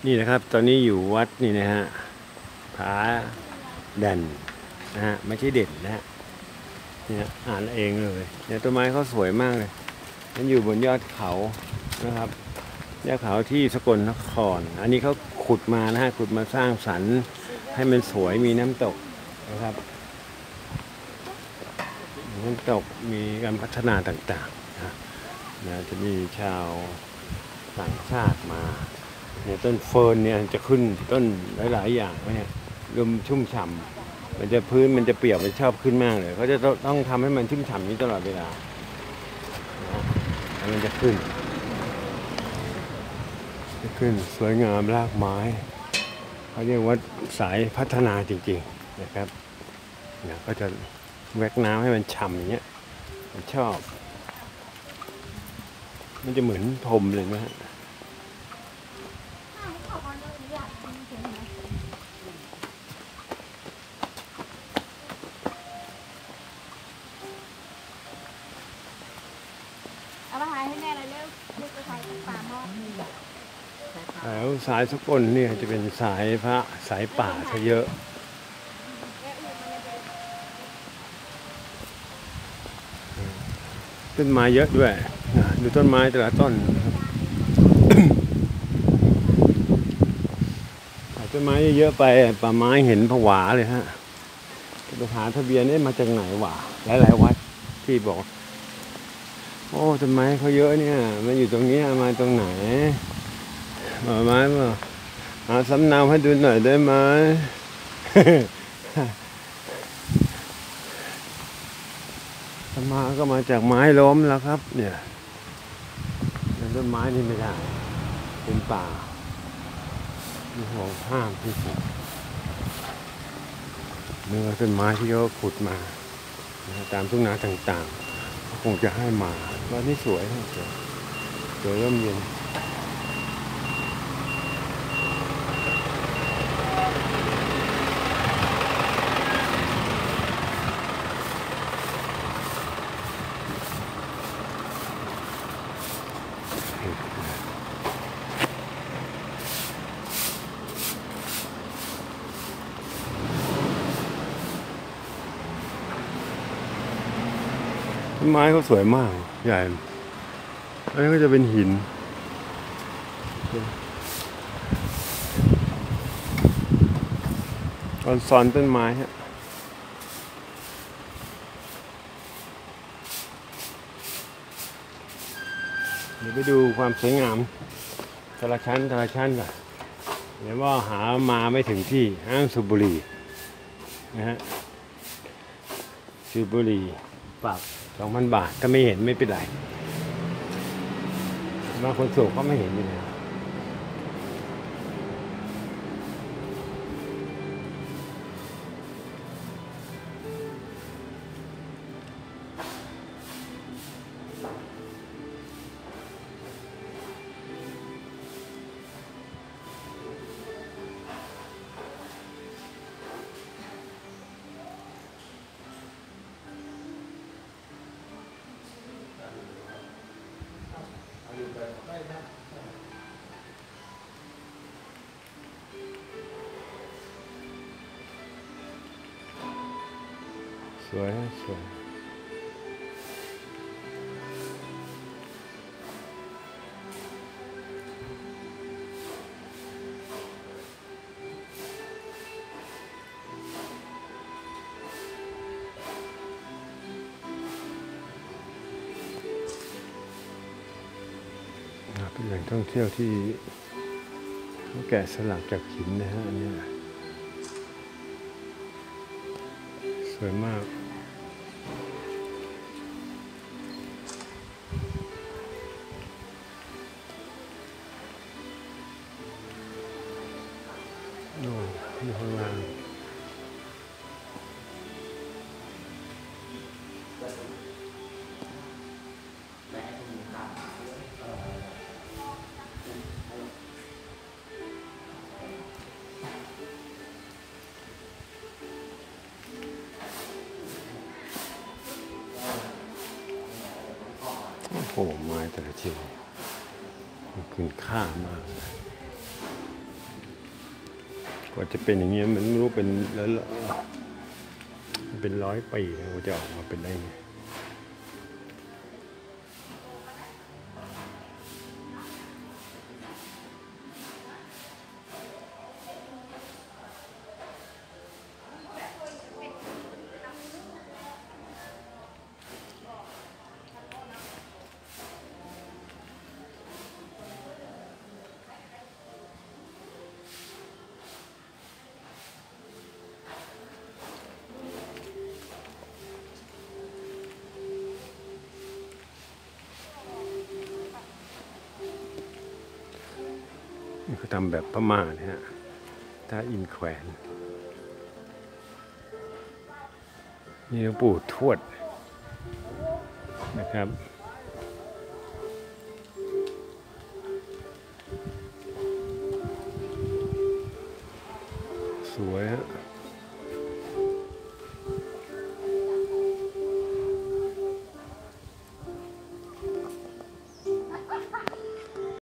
นี่นะครับตอนนี้อยู่วัดนี่นะฮะผาแด่นนะฮะไม่ใช่เด่นนะฮะเนี่ยอ่านเองเลยเนี่ยต้นไม้เขาสวยมากเลยมันอยู่บนยอดเขานะครับยอดเขาที่สกลนครอันนี้เขาขุดมานะฮะขุดมาสร้างสรรค์ให้มันสวยมีน้ำตกนะครับน้ำตกมีการพัฒนาต่างๆนะจะมีชาวต่างชาติมาเนี่ยต้นเฟิร์นเนี่ยจะขึ้นต้นหลายๆอย่างเนี่ยลมชุ่มฉ่ำมันจะพื้นมันจะเปียกมันชอบขึ้นมากเลยเขาจะต้องทำให้มันชุ่มฉ่ำนี้ตลอดเวลาแล้วมันจะขึ้นสวยงามรากไม้เขาเรียกว่าสายพัฒนาจริงๆนะครับเนี่ยก็จะแวกน้ำให้มันฉ่ำอย่างเงี้ยมันชอบมันจะเหมือนพรมเลยนะฮะเอามาถ่ายให้แม่เลยเร็วลูกจะถ่ายกับป่าหม้อแล้วสายสกลเนี่ยจะเป็นสายพระสายป่าซะเยอะต้นไม้เยอะด้วยดูต้นไม้แต่ละต้นนะครับต้นไม้เยอะไปป่าไม้เห็นผวาเลยฮะไปหาทะเบียนนี่มาจากไหนวะหลายๆวัดที่บอกโอ้ต้นไม้เขาเยอะเนี่ยมันอยู่ตรงนี้มาตรงไหนป่าไม้มาหาสำเนาให้ดูหน่อยได้ไหมมาก็มาจากไม้ล้มแล้วครับเนี่ยต้นไม้นี่ไม่ได้เป็นป่ามีห่วงห้ามที่สุดเนื้อต้นไม้ที่เขาขุดมาตามทุ่งนาต่างๆเขาคงจะให้มาว่านี่สวยสวยร่มเย็นต้นไม้เขาสวยมากใหญ่อันนี้ก็จะเป็นหินตอนซ้อนต้นไม้ฮะเดี๋ยวไปดูความสวยงามแต่ละชั้นก่อนเดี๋ยวว่าหามาไม่ถึงที่ห้างสูบบุหรี่นะฮะสูบบุหรี่ปรับ 2,000 บาทถ้าไม่เห็นไม่เป็นไรบางคนสูบก็ไม่เห็นอยู่แล้วสวยสวยเป็นแหล่งท่องเที่ยวที่เขาแกะสลักจากหินนะฮะอันนี้สวยมากโน่นอยู่ข้างล่างโอ้โหไม้แต่ละชิ้นมันคุณค่ามากกว่าจะเป็นอย่างเงี้ยมันไม่รู้เป็นแล้วเป็น100 ปีนะว่าจะออกมาเป็นได้ไงเขาทำแบบพม่าเนี่ยฮะถ้าอินแขวนนี่หลวงปู่ทวดนะครับสวยฮะ